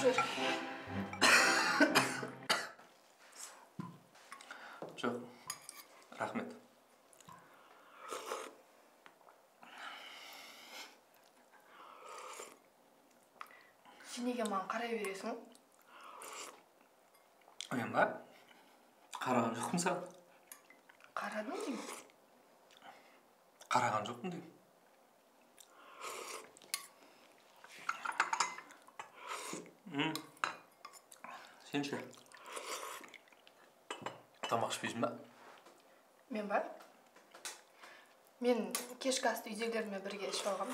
бер. Жоқ, рахмет. Сен неге маған қарай бересің? Мен ба? Қараған жоқпын саған. Қарадың деймін. Қараған жоқпын деймін. Сен ше? Тамақ ішпейсің ба? Мен ба? Мен кешкі асты үйдегілеріме бірге ішіп алғам.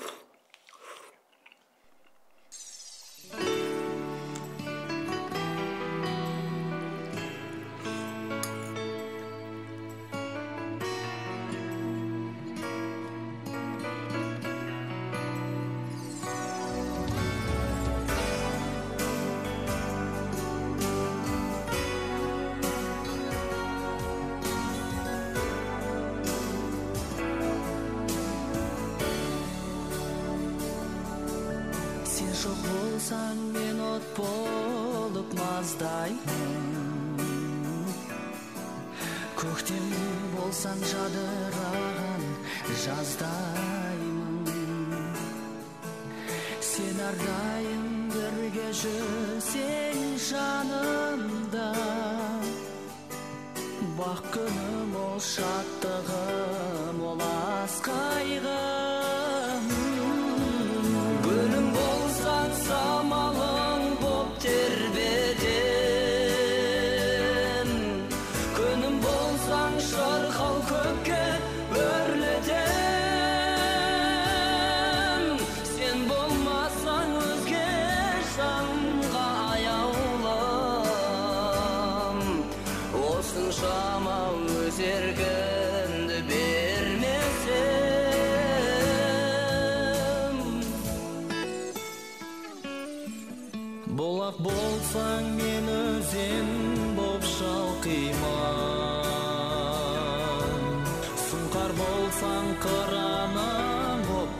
Жоқ болсаң мен от болып маздаймын, көктем болсаң жадыраған жаздаймын. Сен әрдайым бірге жүрсең жанымда, бақ күнім ол шаттығым, ол асқайғым. Гүлім болсаң самалың боп тербетем, күнім болсаң шырқау көкке өрлетем. Сен болмасаң өзге жанға аяулым, осыншама өз еркімді бермесем. Бұлақ болсаң мен өзен боп шалқиман, сұңқар болсаң қыраным боп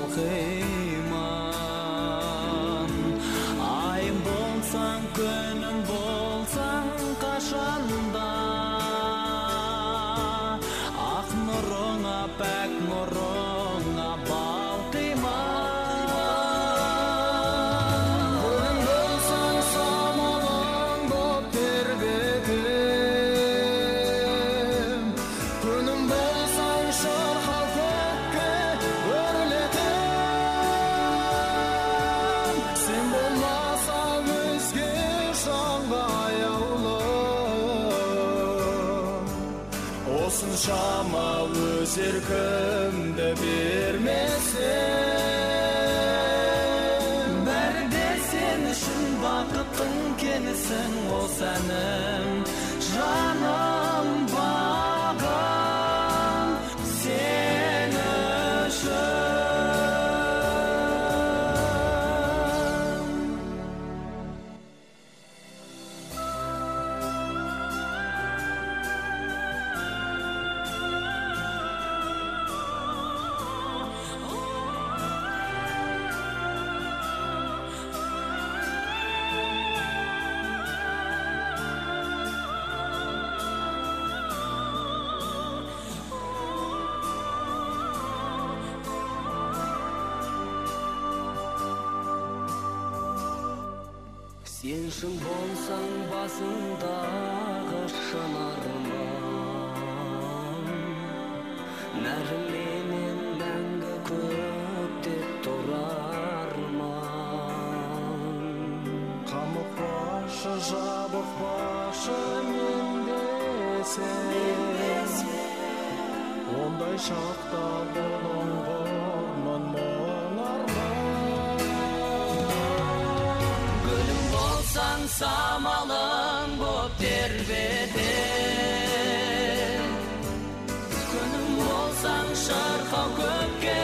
қалқиман. Айым болсаң күнім болсаң қашанда, ақ нұрыңа пәк нұрыңа балқиман. Осыншама өз еркімді бермесем. Бәрі де сен үшін бақыттың кенісің, ол сәнім, жаным, бағым сен үшін. Сен шын болсаң басындағы шынарман, нәрменен мәңгі көкте тұрарман. Қамықпашы, жабықпашы мен десем, ондай шақта болуңғырмын мұңарман. Гүлім болсаң самалың боп тербетем, күнім болсаң шырқау көкке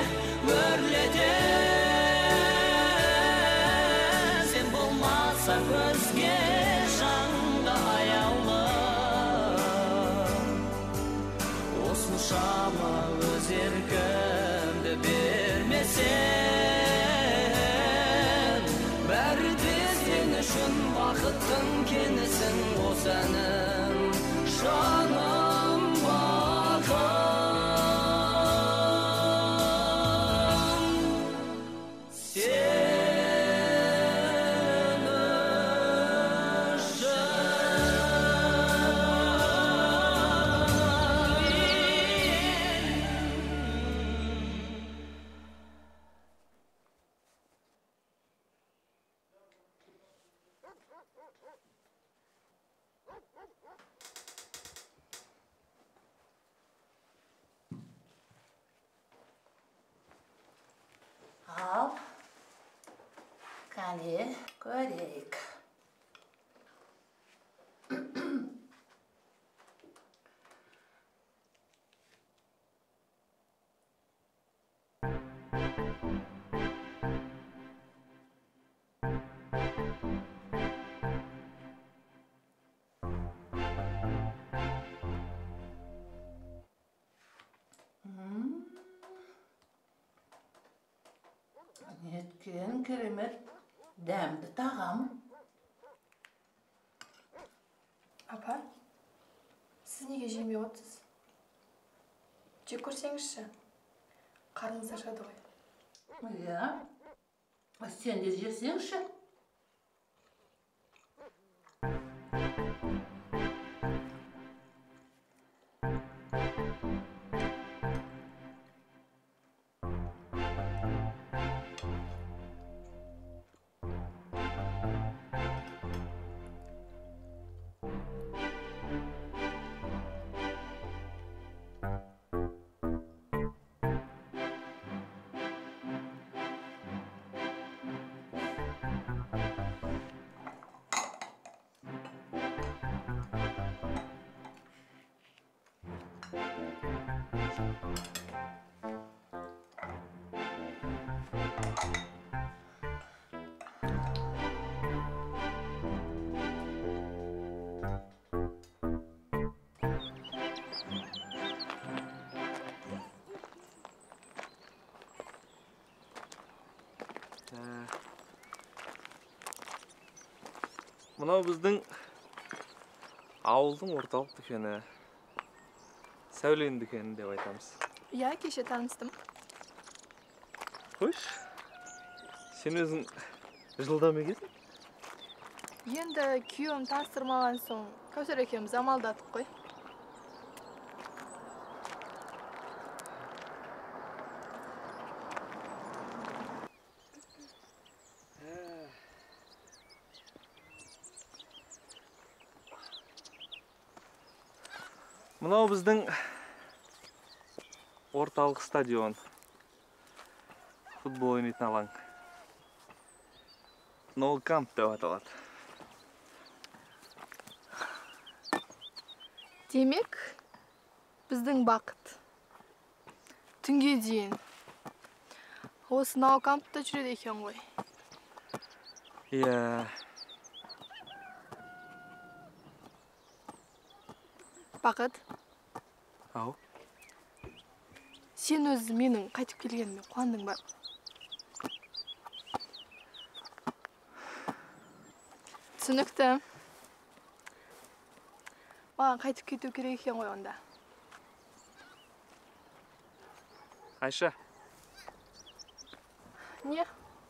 өрлетем. Сен болмасаң өзге жанға аяулым, осыншама өз еркімді бермесем. Бәрі де сен үшін Бақыттың кенісің о сәнім жаным бағым сен Al. Kani göreyik. Netken keremet dämdi tağam. Apa, siz neге жемей отырсыз? Жеп көрсеңізші. Қарныңыз ашады ғой. Ya. Sen de yesеңші. Мынау біздің ауылдың орталық дүкені. Сәулен дүкені деп айтамыз. Иә, кеше таныстым. Қойш, сен өзің жылдам екенсің? Енді күйеуім таныстырмаған соң Кәусар екеуміз амалдадық қой. Мынау біздің орталық стадион. Футбол ойнайтын алаң. Nou Camp деп аталады. Демек, біздің бақыт. Түнге дейін. Осы Nou Camp'та жүреді екен ғой. Иә. Бақыт, Ау. сен өзі менің қайтып келгеніме қуандың ба? Түсінікті. Маған қайтып кету керек екен ғой онда. Айша, Не?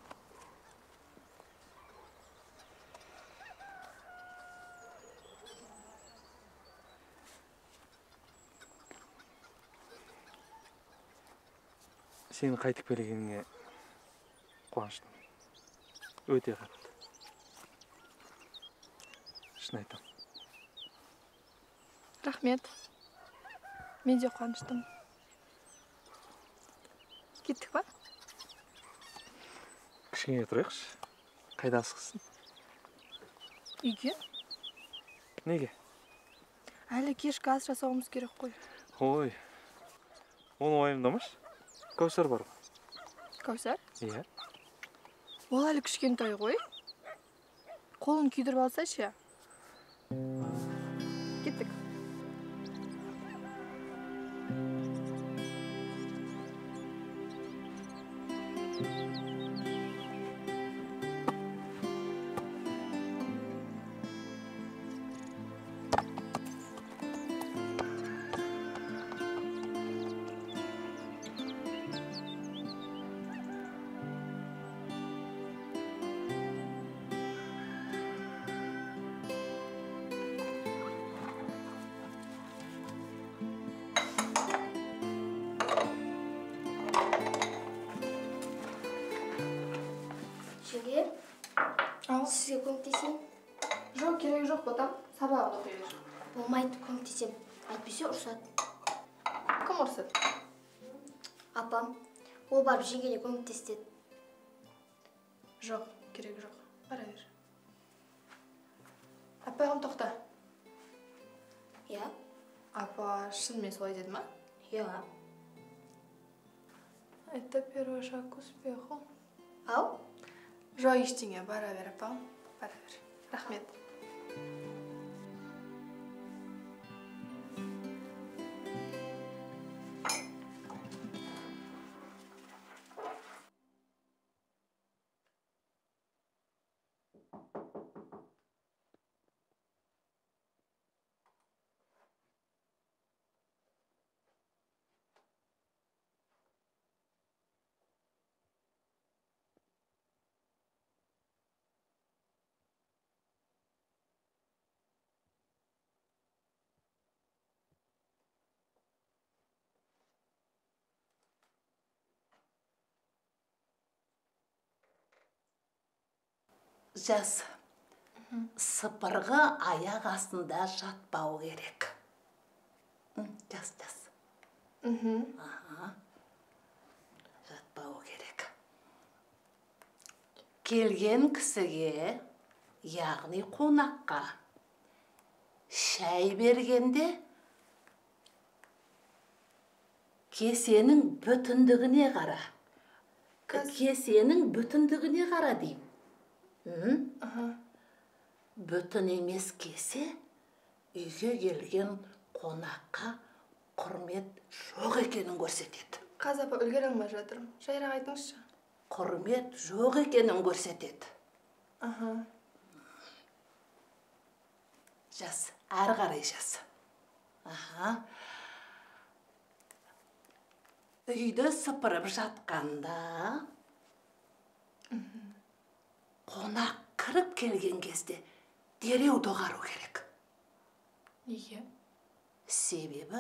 сенің қайтып келгеніңе қуаныштымын. Өте қатты. Шын айтам. Рахмет. Мен де қуаныштымын. Кеттік па? Кішкене тұрайықшы. Қайда асықсың? Үйге? Неге? Әлі кешкі ас жасауымыз керек қой. Ой, оны уайымдамашы. Кәусар бар ғой. Кәусар? Иә. Ол әлі кішкентай ғой. Қолын күйдіріп алса ше. Кеттік. Ал. Сізге көмектесейін? Жоқ, керек жоқ, ботам. Сабағын оқи бер. Болмайды, көмектесем. Әйтпесе ұрсады. Кім ұрсады? Апам, ол барып жеңгене көмектесті деді. Жоқ, керек жоқ. Бара бер. Апағым, тоқта. Иә? Апа шынымен солай деді ма? Иә. Это первый шаг к успеху. Ау? Жоқ, ештеңе, бара бер, апам. Бара бер. Рахмет. Жас, сыпырғы аяқ астында жатпау керек. Жас. Жатпау керек. Келген кісіге, яғни қонаққа, шай бергенде кесенің бүтіндігіне қара. Кесенің бүтіндігіне қара деймін. Бүтін емес кесе, үйге келген қонаққа құрмет жоқ екенін көрсетеді. Қаз апа, үлгере алмай жатырмын. Жайырақ айтыңызшы. Құрмет жоқ екенін көрсетеді. Жас, әрі қарай жас. Үйді сыпырып жатқанда қонақ кіріп келген кезде дереу доғару керек. Неге? Себебі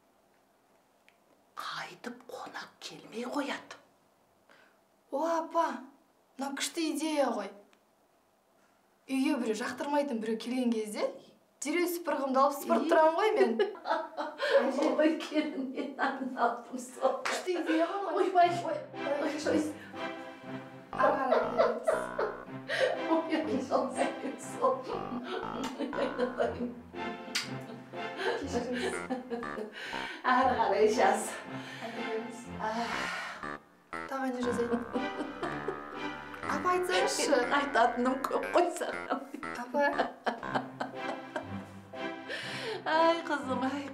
қайтып қонақ келмей қояды. О, апа, мына күшті идея ғой. Үйге біреу жақтырмайтын біреу келген кезде дереу сыпырғымды алып сыпырып тұрамын ғой мен. Ой, келін, мен арналдым сол. Күшті идея ғой. Ой. Ары қарай келеміз. Кешіріңіз. Әрі қарай жаз. Тағы не жазайын? Апа, айтсаңызшы. Айтатыным көп қой саған. Апа. Ай, қызым, ай.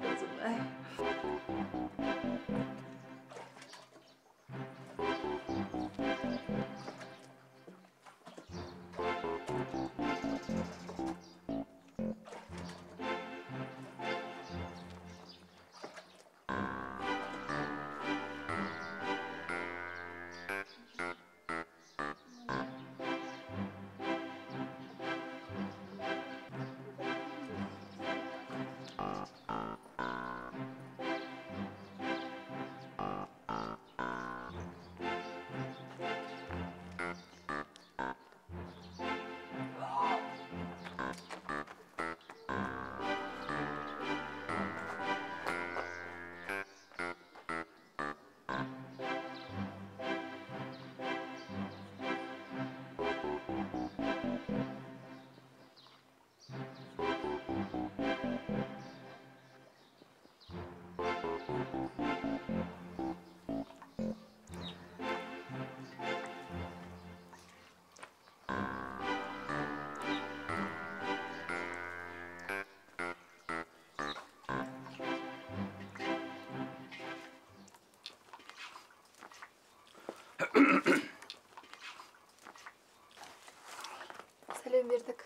Сәлем бердік.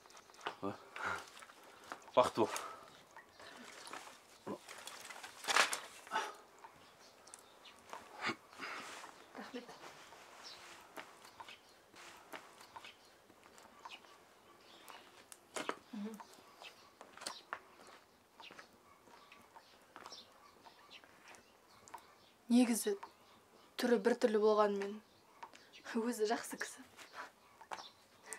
Бақыт бол. Рахмет. Негізі түрі бір түрлі болғанмен өзі жақсы кісі.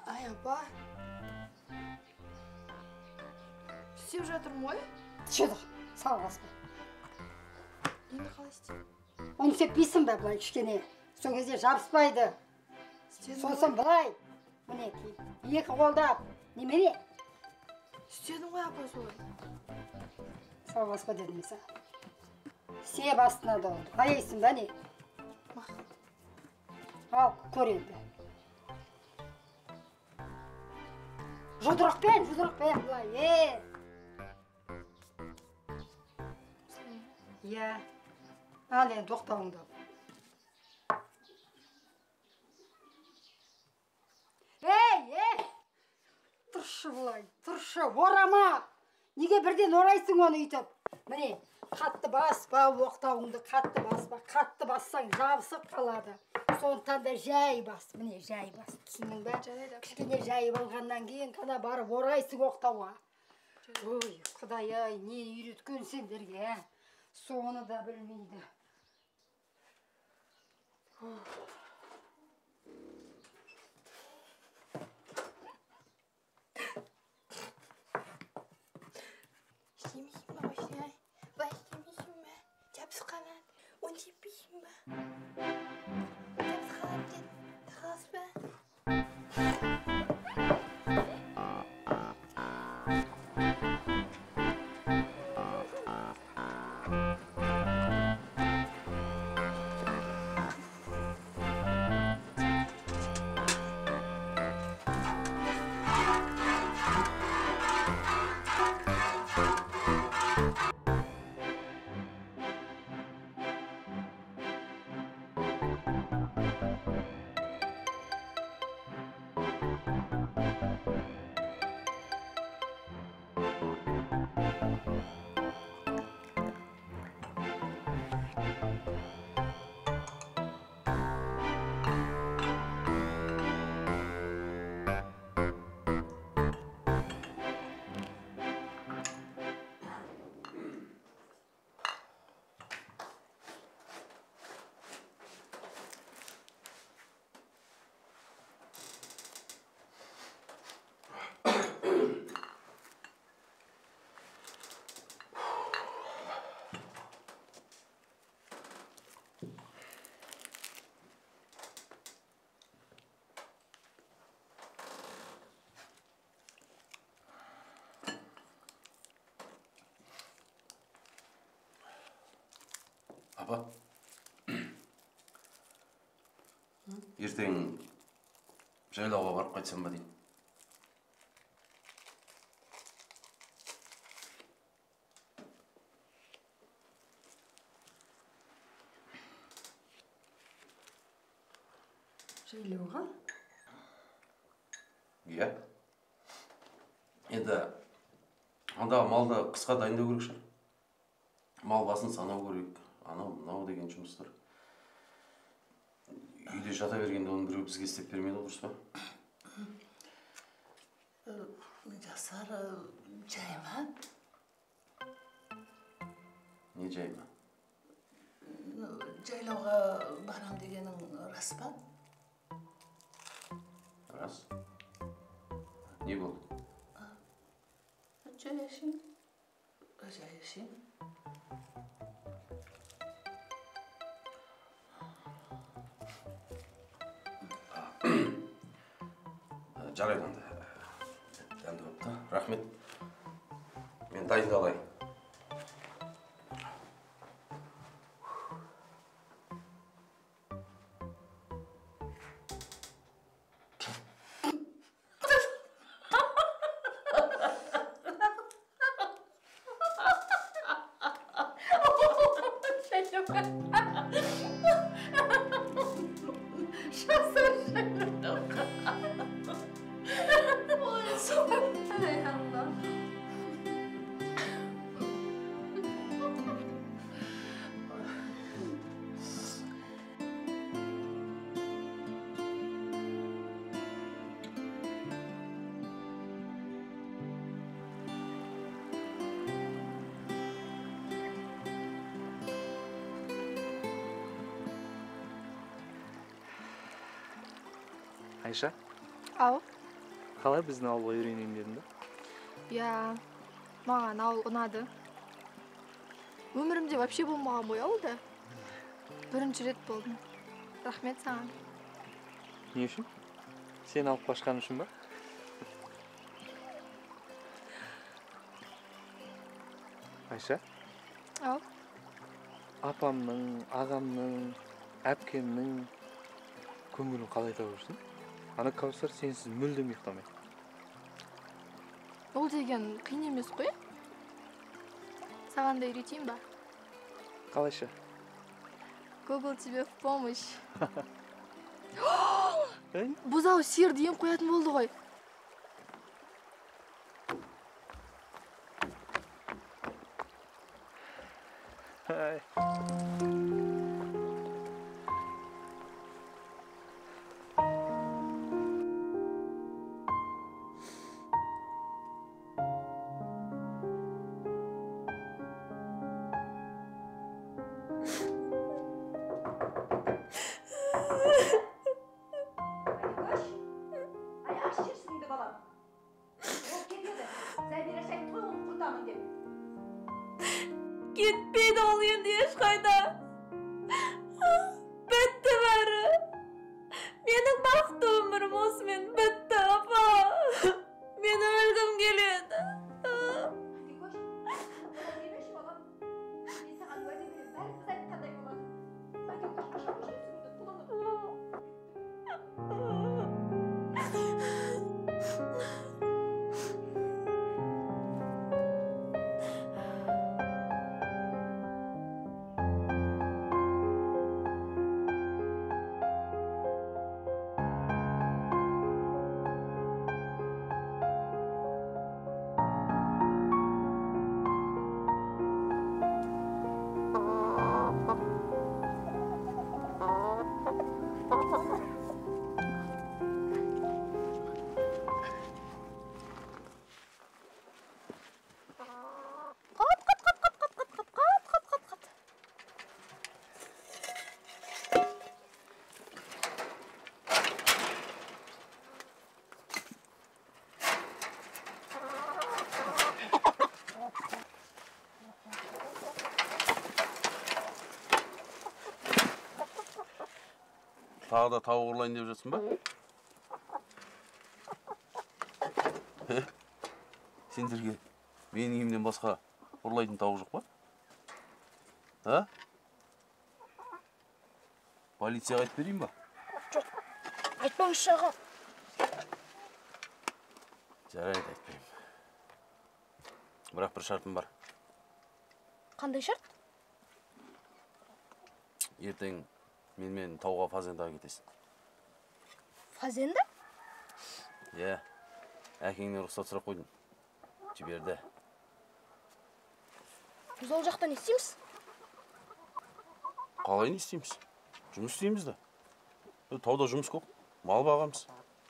Ай, апа. Істеп жатырмын ғой. Шыдық, салғаспа. Енді қалай істеймін? Оны істеппейсің бе былай кішкене? Сол кезде жабыспайды. Сосын былай. Мінекей, екі қолдап. Немене? Істедім ғой, апа, солай. Салғаспа дедім мен саған. Сеп астына да oldu. Аяйсың ба не? Ал, көр енді. Жұдырықпен былай, Иә. Ал енді тоқтауыңды ал. Тұршы бұлай, тұршы, орама. Неге бірден орайсың оны үйтіп? Міне, қатты баспа оқтауыңды, қатты бассаң жабысып қалады. Сондықтан да жай бас, міне жай бас. Түсінің бә? Кішкене жайып алғаннан кейін қана барып орайсың оқтауға. Ой, Құдай-ай, не үйреткен сендерге, соны да білмейді. İşlemeyeyim mi başına? Başlamayayım mı? Capsı kanat. Onu yapayım mı? Capsı kanat gel. Takılas be. Апа, ертең жайлауға барып қайтсам ба деймін. Жайлауға? Иә. Енді анда малды қысқа дайындау керек шығар. Мал басын санау керек. Анау мынау деген жұмыстар. Үйде жата бергенде оның біреу бізге істеп бермейді, дұрыс па? Жасар, жай ма? Не жай ма? Жайлауға барам дегенің рас па? Рас. Не болды? Жай әшейін. Жарайды анда. Дәмді болып та. Рахмет. Мен дайындалайын. Айша, Ау, Қалай біздің ауылға үйренейін дедің да? Я, маған ауыл ұнады. Өмірімде вообще болмаған ғой ауылда. Бірінші рет болдым. Рахмет саған. Не үшін? Сен алып қашқан үшін ба? Айша? Ау. Апамның, ағамның, әпкемнің көңілін қалай табырсың? Ана Кәусар сенсіз мүлдем ұйықтамайды. Ол деген қиын емес қой? Саған да үйретейін ба? Қалайша? Google тебе в помощь. Ей? Бұзау сиырды ем қоятын болды ғой. Gitmeydi ol endi ешқайда. Bitti bari. Mening baxtli umrim osmen bitti, apa. Men o'lgim keladi. Тағы да тауық ұрлайын деп жатсың ба? Сендерге менің үйімнен басқа ұрлайтын тауық жоқ па? А? Полицияға айтып берейін ба? Жоқ, айтпаңызшы аға. Жарайды, айтпаймын. Бірақ бір шартым бар. Қандай шарт? Ертең мен тауға фазендаға кетесің. Фазенда? Иә, әкеңнен рұқсат сұрап қойдым. Жіберді. Біз ол жақта не істейміз? Қалай не істейміз? Жұмыс істейміз да. Тауда жұмыс көп, мал бағамыз.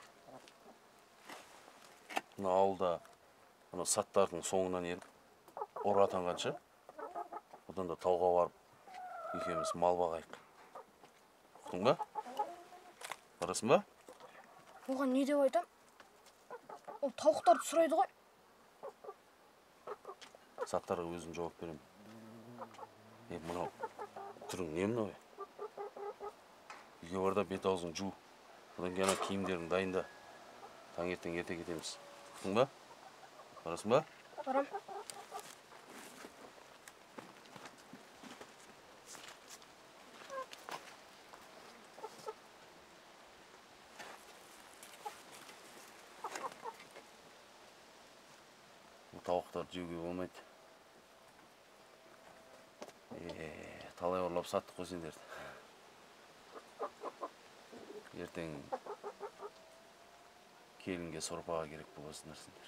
Мына ауылда саттардың соңынан еріп, ұры атанғанша, одан да тауға барып, екеуміз мал бағайық. Ұқтың ба? Барасың ба? Оған не деп айтам? Ол тауықтарды сұрайды ғой. Саттарға өзім жауап беремін. Мынау түрің не мынау? Үйге барда бет аузың жу. Одан кейін киімдерің дайында. Таңертең ерте кетеміз. Ұқтың ба? Барасың ба? Барам. Тауықтарды жеуге болмайды. Талай ұрлап саттық қой сендерді. Ертең келінге сорпаға керек боласыңдар сендер.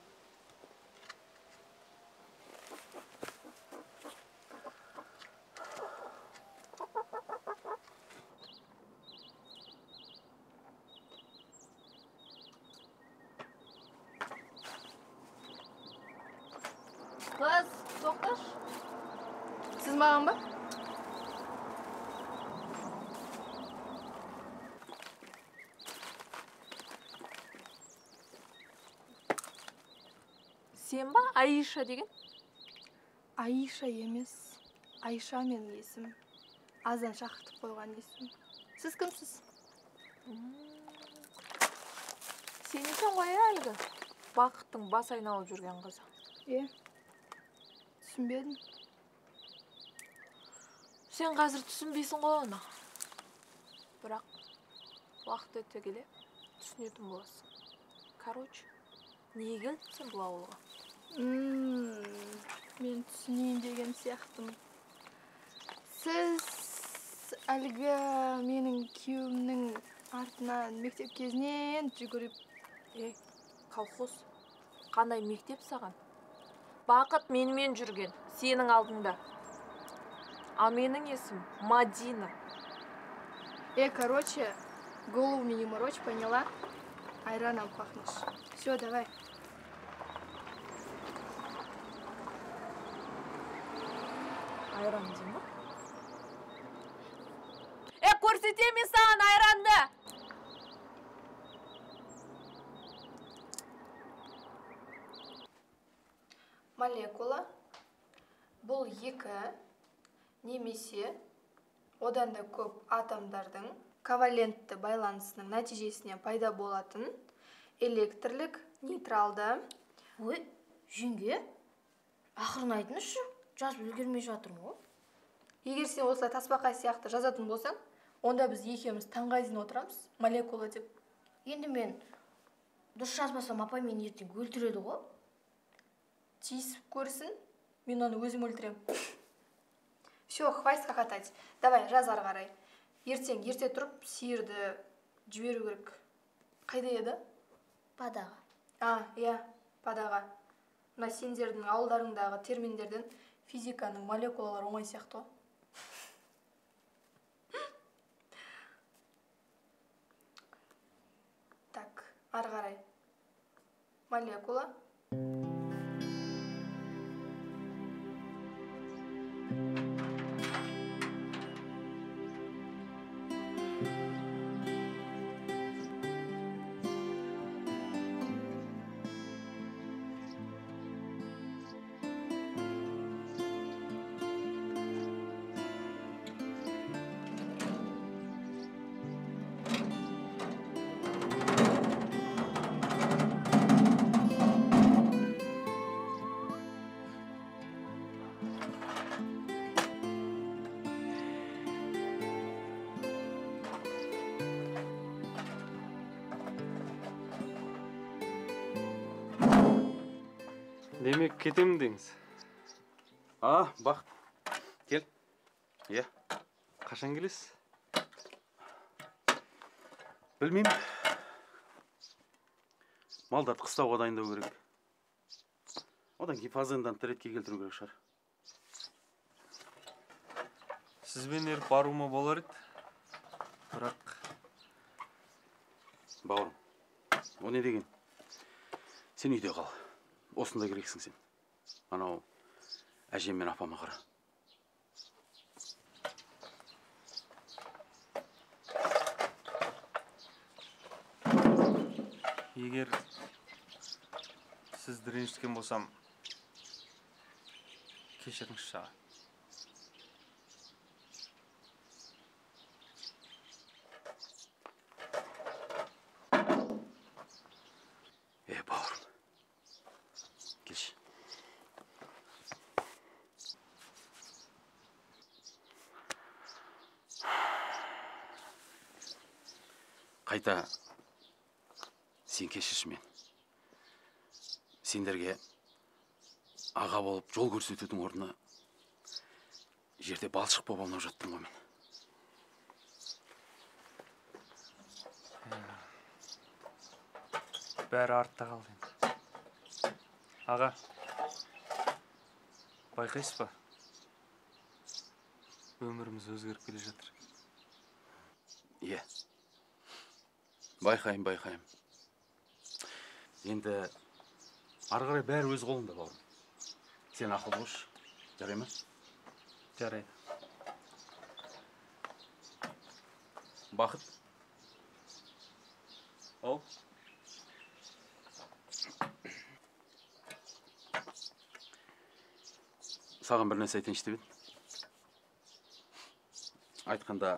Қыз, тоқташ. Сіз маған ба? Сен ба, Аиша деген? Аиша емес. Айша менің есім. Азан шақыртып қойған есім. Сіз кімсіз? Сен екен ғой әлгі бақыттың бас айналып жүрген қызы. Түсінбедім. Сен қазір түсінбейсің ғой оны. Бірақ уақыт өте келе түсінетін боласың. Короче, неге келдің сен бұл ауылға? Мен түсінейін деген сияқтымын. Сіз әлгі менің күйеуімнің артынан мектеп кезінен жүгіріп... Колхоз, қандай мектеп саған? Бақыт менімен жүрген, сенің алдыңда. А менің есім Мадина. Короче, голову мне не морочь, поняла? Айраном пахнешь. Все, давай. Айран дейм ба? Көрсетем мен саған айранды! Молекула бұл екі немесе одан да көп атомдардың ковалентті байланысының нәтижесінен пайда болатын электрлік нейтралды. Ой, жеңге, ақырын айтыңызшы, жазып үлгермей жатырмын ғой. Егер сен осылай тасбақа сияқты жазатын болсаң, онда біз екеуміз таңға дейін отырамыз, молекула деп. Енді мен дұрыс жазбасам, апай мені ертең өлтіреді ғой. Тиісіп көрсін, мен оны өзім өлтірем. Все, хватит хохотать. Давай, жаз ары қарай. Ертең ерте тұрып, сиырды жіберу керек. Қайда еді? Падаға. Иә, падаға. Мына сендердің ауылдарыңдағы терминдерден физиканың молекулалары оңай сияқты ғой. Так, ары қарай. Молекула. Демек, кетемін деңіз? Бақыт. Кел. Иә. Қашан келесіз? Білмеймін. Малдарды қыстауға дайындау керек. Одан кейін фазендан тіретке келтіру керек шығар. Сізбен еріп баруыма болар еді. Бірақ... Бауырым, о не деген? Сен үйде қал. Осында керексің сен. Анау әжем мен апама қара. Егер сізді ренжіткен болсам, кешіріңізші аға. Бауырым. Келші. Қайта сен кешірші мен. Сендерге аға болып жол көрсетудің орнына жерде балшық болып аунап жаттым ғой мен. Бәрі артта қалды енді. Аға, байқайсыз ба? Өміріміз өзгеріп келе жатыр. Иә. Байқайым. Енді ары қарай бәрі өз қолында, бауырым. Сен ақыл қош, жарай ма? Жарайды. Бақыт. Ау. саған бір нәрсе айтайыншы деп едім. Айтқанда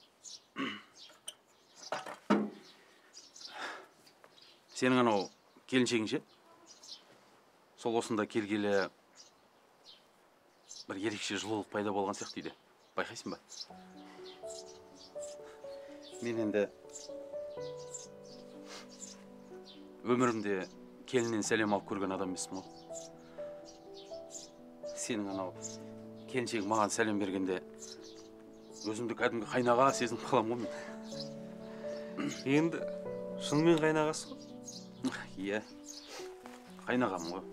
сенің анау келіншегің ше? Сол осында келгелі бір ерекше жылулық пайда болған сияқты дейді. Байқайсың ба? Мен енді өмірімде келіннен сәлем алып көрген адам емеспін ғой. Сенің анау келіншегің маған сәлем бергенде өзімді кәдімгі қайнаға сезініп қаламын ғой мен. Енді шынымен қайнағасы ғой. Иә, қайнағамын ғой.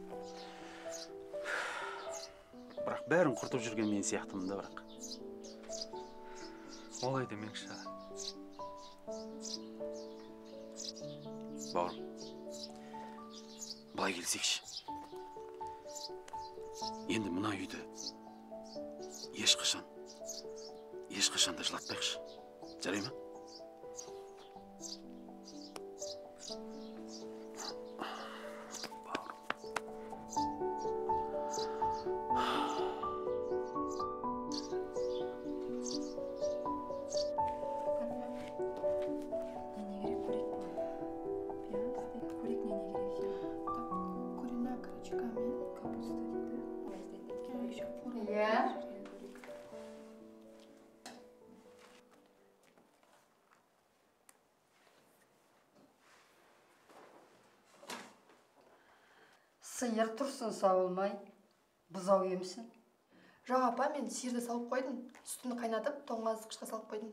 Бірақ бәрін құртып жүрген мен сияқтымын да бірақ. Олай демекші. Бауырым, былай келсекші. Енді мына үйді ешқашан да жылатпайықшы. Жарай ма? Сиыр тұрсын сауылмай, бұзау емсін. Жоқ апа, мен сиырды салып қойдым. Сүтін қайнатып, тоңазытқышқа салып қойдым.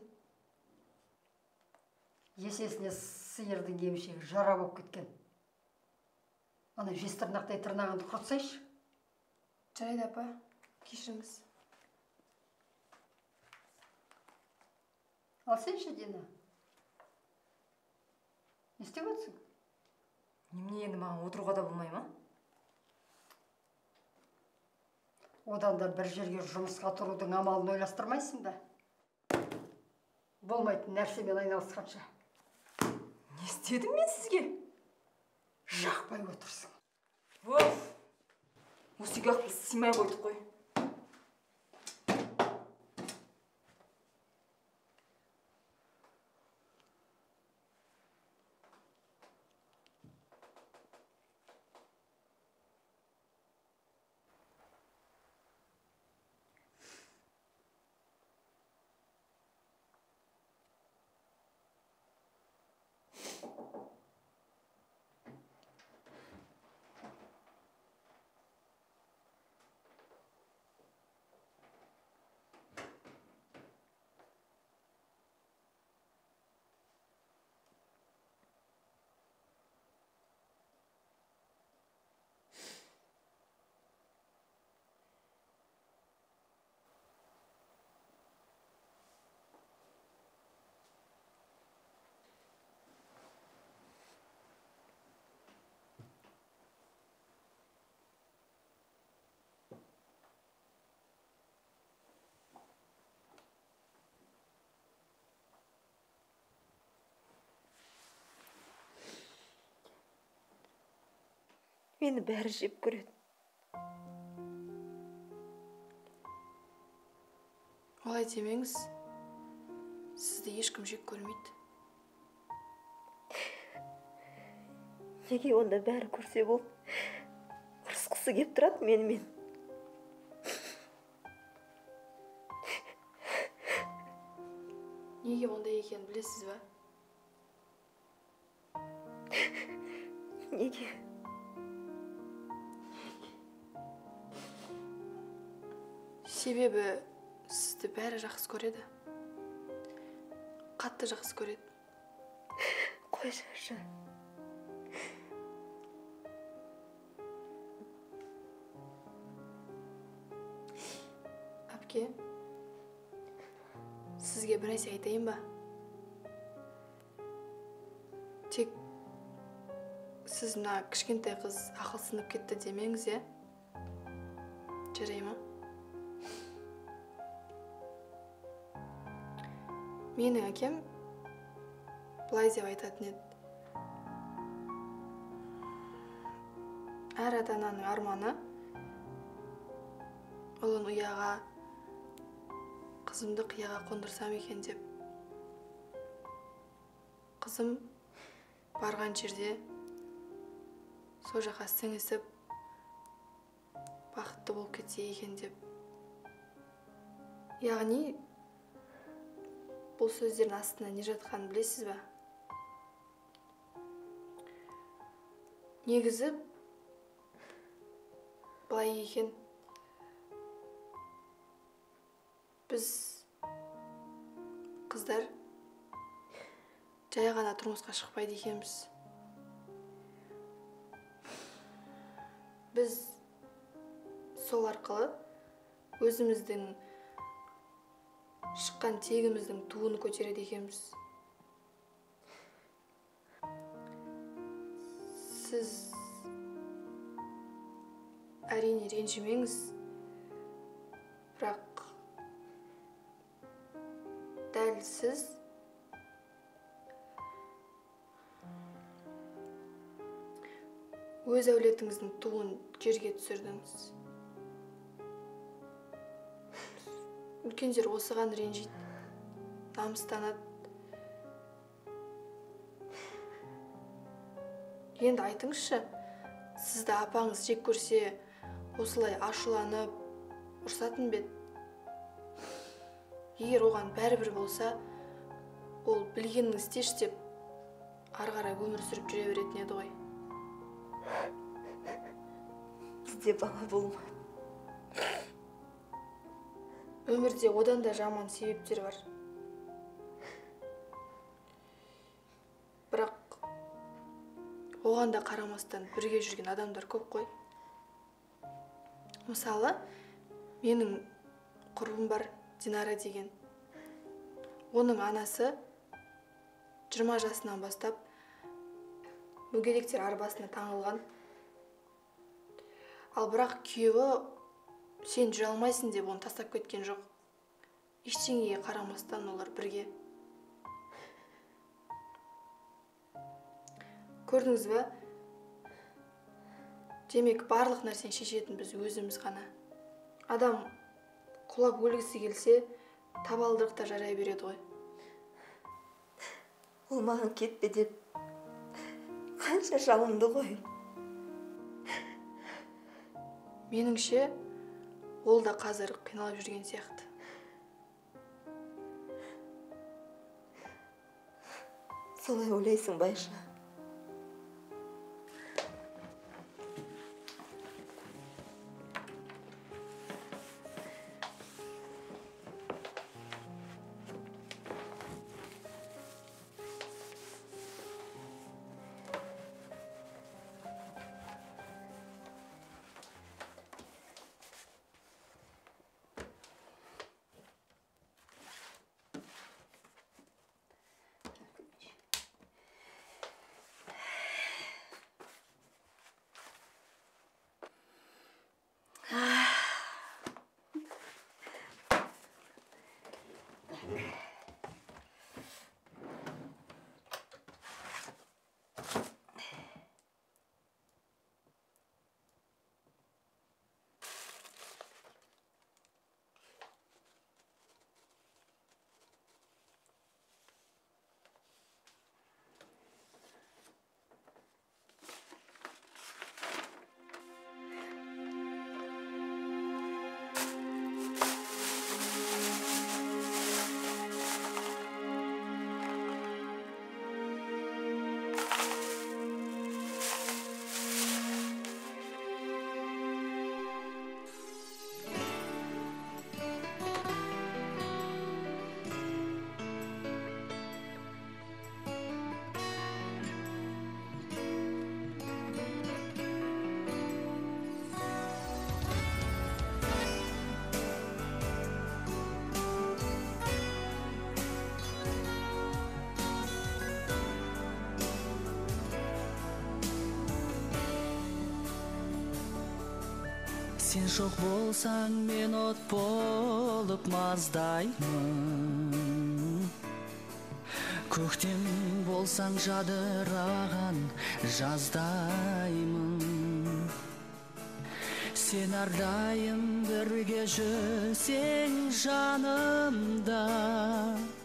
Есесіне сиырдың емшегі жара болып кеткен. Ана жестірнақтай тырнағынды құртсайшы. Жарайды апа, кешіріңіз. Ал сенші, Дина? Не істеп отырсың? Немене енді маған отыруға да болмай ма? Одан да бір жерге жұмысқа тұрудың амалын ойластырмайсың ба? Болмайтын нәрсемен айналысқанша. Не істедім мен сізге? Жақпай отырсың. Оф! Осы үйге ақ біз сыймай қойдық қой. Мені бәрі жеп көреді. Олай демеңіз. Сізді ешкім жек көрмейді. Неге онда бәрі көрсе бол? Ұрысқысы кеп тұрады менімен. Неге ондай екенін білесіз ба? Неге? Себебі сізді бәрі жақсы көреді. Қатты жақсы көреді. Қойсайшы. Әпке, сізге бір нәрсе айтайын ба? Тек сіз мына кішкентай қыз ақылсынып кетті демеңіз, е? Жарай ма? Менің әкем былай деп айтатын еді. Әр ата-ананың арманы Олын ұяға, қызымды қияға қондырсам екен деп. Қызым барған жерде сол жаққа сіңісіп, бақытты болып кетсе екен деп. Яғни, бұл сөздердің астына не жатқанын білесіз ба? Негізі, былай екен, біз қыздар жай ғана тұрмысқа шықпайды екенбіз. Біз сол арқылы өзіміздің шыққан тегіміздің туын көтереді екенбіз. Сіз әрине ренжімеңіз, бірақ дәл сіз өз әулетіңіздің туын жерге түсірдіңіз. Үлкендер осыған ренжиді, намыстанады. Енді айтыңызшы, сізді апаңыз жек көрсе, осылай ашуланып, ұрсатын бет. Егер оған бәрібір болса, ол білгенін істеш деп, ары қарай өмір сүріп жүре беретін еді ғой. Бізде бала болмады. Өмірде одан да жаман себептер бар. Бірақ оған да қарамастан бірге жүрген адамдар көп қой. Мысалы, менің құрбым бар, Динара деген. Оның анасы 20 жасынан бастап мүгедектер арбасына таңылған. Ал бірақ күйеуі сен жүре алмайсың деп оны тастап кеткен жоқ. Ештеңеге қарамастан олар бірге. Көрдіңіз бе? Демек, барлық нәрсені шешетін біз өзіміз ғана. Адам құлап өлгісі келсе, табалдырық та жарай береді ғой. Ол маған кетпе деп қанша жалынды ғой. Меніңше, ол да қазір қиналып жүрген сияқты. Солай ойлайсың, Байша? Сен жоқ болсаң, мен от болып маздаймын. Көктем болсаң, жадыраған жаздаймын. Сен әрдайым бірге жүрсең жанымда.